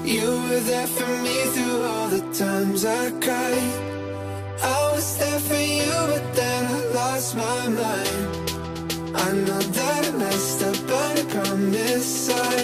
You were there for me through all the times I cried. I was there for you, but then I lost my mind.